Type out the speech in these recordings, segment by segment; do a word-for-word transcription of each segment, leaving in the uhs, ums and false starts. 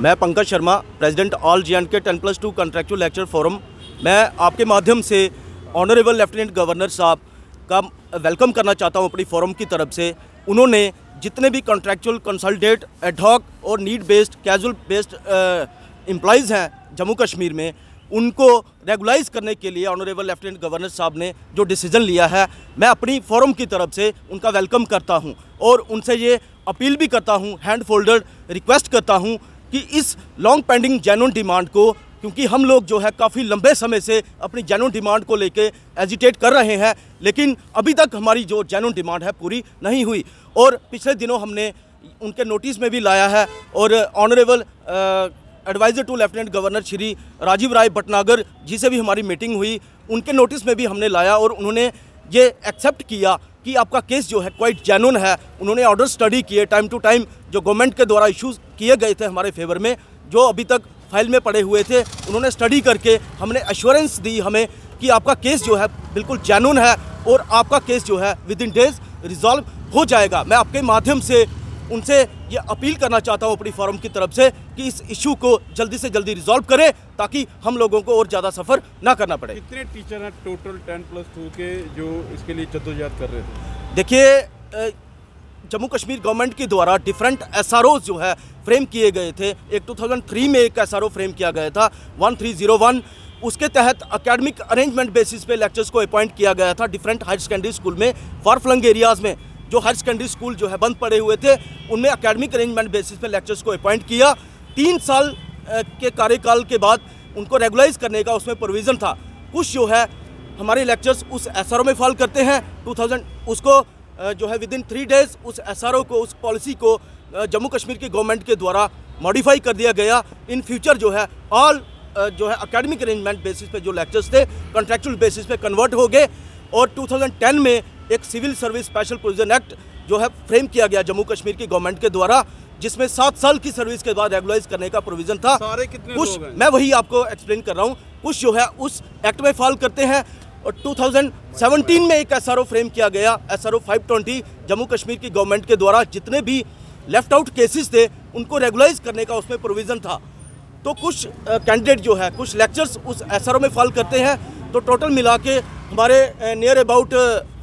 मैं Pankaj Sharma, president all J and K ten plus two contractual lecture forum. मैं आपके माध्यम से ऑनरेबल लेफ्टिनेंट गवर्नर साहब का वेलकम करना चाहता हूं अपनी फोरम की तरफ से। उन्होंने जितने भी कॉन्ट्रैक्चुअल, कंसल्टेंट, एडहॉक और need based, casual based employees हैं जम्मू कश्मीर में, उनको रेगुलाइज करने के लिए ऑनरेबल लेफ्टिनेंट गवर्नर साहब ने जो डिसीजन लिया है, मैं अपनी फोरम की तरफ से उनका वेलकम करता हूं और उनसे ये अपील भी करता हूं, हैंड फोल्डर रिक्वेस्ट करता हूं कि इस लॉन्ग पेंडिंग जेन्युइन डिमांड को, क्योंकि हम लोग जो है काफ़ी लंबे समय से अपनी जेन्युइन डिमांड को लेके एजिटेट कर रहे हैं, लेकिन अभी तक हमारी जो जेन्युइन डिमांड है पूरी नहीं हुई। और पिछले दिनों हमने उनके नोटिस में भी लाया है और honourable advisor to lieutenant governor Shri Rajiv Rai Bhatnagar ji से भी हमारी मीटिंग हुई, उनके नोटिस में भी हमने लाया और उन्होंने ये एक्सेप्ट किया कि आपका केस जो है क्वाइट जेन्युइन है। उन्होंने ऑर्डर स्टडी किए टाइम टू टाइम, जो गवर्नमेंट के द्वारा इश्यूज़ किए गए थे हमारे फेवर में, जो अभी तक फाइल में पड़े हुए थे, उन्होंने स्टडी करके हमने एश्योरेंस दी हमें कि आपका केस जो है बिल्कुल जेन्युइन है और आपका केस जो है विद इन डेज रिजॉल्व हो जाएगा। मैं आपके माध्यम से उनसे ये अपील करना चाहता हूँ अपनी फॉरम की तरफ से कि इस इशू को जल्दी से जल्दी रिजॉल्व करें ताकि हम लोगों को और ज़्यादा सफ़र ना करना पड़े। कितने टीचर हैं टोटल टेन प्लस टू के जो इसके लिए जद्दोजहद कर रहे थे? देखिए, जम्मू कश्मीर गवर्नमेंट के द्वारा डिफरेंट एस आर ओज़ जो है फ्रेम किए गए थे। एक टू थाउजेंड थ्री में एक एस आर ओ फ्रेम किया गया था वन थ्री ज़ीरो वन, उसके तहत अकेडमिक अरेंजमेंट बेसिस पे लेक्चर्स को अपॉइंट किया गया था डिफरेंट हायर सेकेंडरी स्कूल में। फार फ्लंग एरियाज़ में जो हायर सेकेंडरी स्कूल जो है बंद पड़े हुए थे, उनमें अकेडमिक अरेंजमेंट बेसिस पे लेक्चर्स को अपॉइंट किया। तीन साल के कार्यकाल के बाद उनको रेगुलाइज करने का उसमें प्रोविज़न था। कुछ जो है हमारे लेक्चर्स उस एस आर ओ में फॉल करते हैं टू थाउजेंड, उसको जो है विद इन थ्री डेज़ उस एस आर ओ को, उस पॉलिसी को जम्मू कश्मीर की गवर्नमेंट के द्वारा मॉडिफाई कर दिया गया। इन फ्यूचर जो है ऑल जो है अकेडमिक अरेंजमेंट बेसिस पे जो लेक्चर्स थे कॉन्ट्रैक्चुअल बेसिस पे कन्वर्ट हो गए और टू थाउजेंड टेन में एक civil service special provision act जो है फ्रेम किया गया जम्मू कश्मीर की गवर्नमेंट के द्वारा, जिसमें सात साल की सर्विस के बाद रेगुलाइज करने का प्रोविजन था। सारे कितने कुछ लोग हैं? मैं वही आपको एक्सप्लेन कर रहा हूँ। कुछ जो है उस एक्ट में फॉल करते हैं और टू थाउजेंड सेवनटीन में एक एस आर ओ फ्रेम किया गया, S R O five twenty, Jammu Kashmir की गवर्नमेंट के द्वारा जितने भी लेफ्ट आउट केसेस थे उनको रेगुलाइज करने का उसमें प्रोविज़न था। तो कुछ कैंडिडेट जो है कुछ लेक्चर्स उस एस आर ओ में फॉल करते हैं, तो टोटल मिला के हमारे नियर अबाउट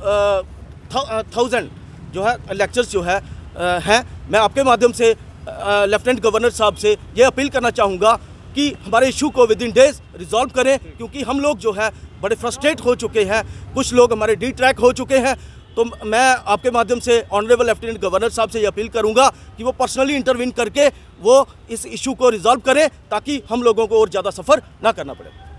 थाउजेंड जो है लेक्चर्स जो है हैं। मैं आपके माध्यम से लेफ्टिनेंट गवर्नर साहब से ये अपील करना चाहूँगा कि हमारे इशू को विद इन डेज रिजॉल्व करें, क्योंकि हम लोग जो है बड़े फ्रस्ट्रेट हो चुके हैं, कुछ लोग हमारे डी ट्रैक हो चुके हैं। तो मैं आपके माध्यम से ऑनरेबल लेफ्टिनेंट गवर्नर साहब से ये अपील करूंगा कि वो पर्सनली इंटरवीन करके वो इस इशू को रिजॉल्व करें ताकि हम लोगों को और ज़्यादा सफ़र ना करना पड़े।